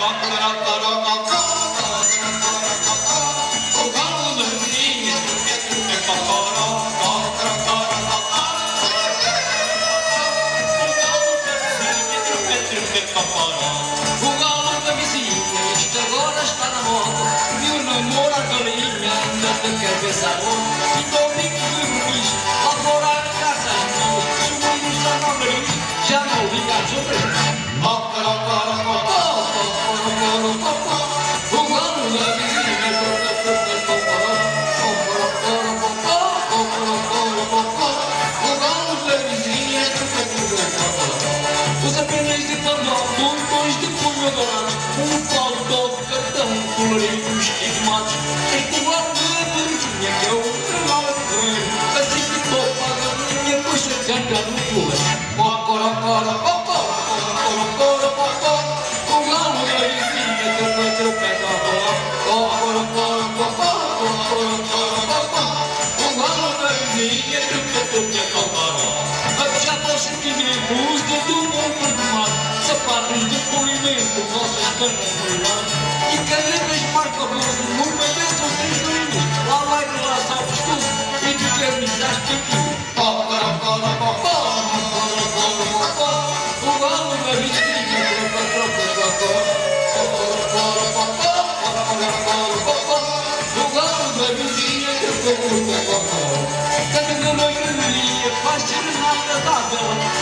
O galo da vizinha, isto agora está na moda. E o namoro à galinha ainda te quer pensar onde. E domingo de Ruiz, agora a casa é minha. Se o mundo está na nariz, já não liga às outras. O galo da vizinha, o galo da vizinha, os apenas de tambor, montões de punho dourado, pau todo cartão, colorido, estigmados. Este galo da vizinha que é o regalo de correr, assim que estou para a minha coxa canta no pulo. O galo da vizinha que eu tropeço a bola. O galo da vizinha que eu tropeço a bola. Já para sentimentos de do bom perfumado, sapatos de polimento, vossas canas brilhantes e canetas marca bolso, numa vez são 3 linhas, lá vai que lá sabes tudo e tu camisaste aqui. O galo da vizinha, o galo da vizinha, cada noite faz serenata da vela.